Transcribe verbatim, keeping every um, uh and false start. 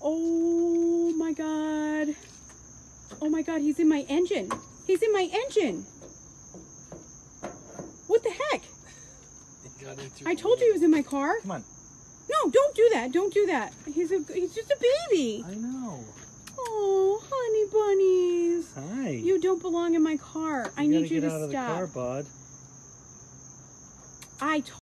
Oh my God. Oh my God, he's in my engine. He's in my engine. What the heck? I told you he was in my car. Come on. No, don't do that. Don't do that. He's a he's just a baby. I know. Oh, honey bunnies. Hi. You don't belong in my car. You I need you get to out of stop. the car, bud. I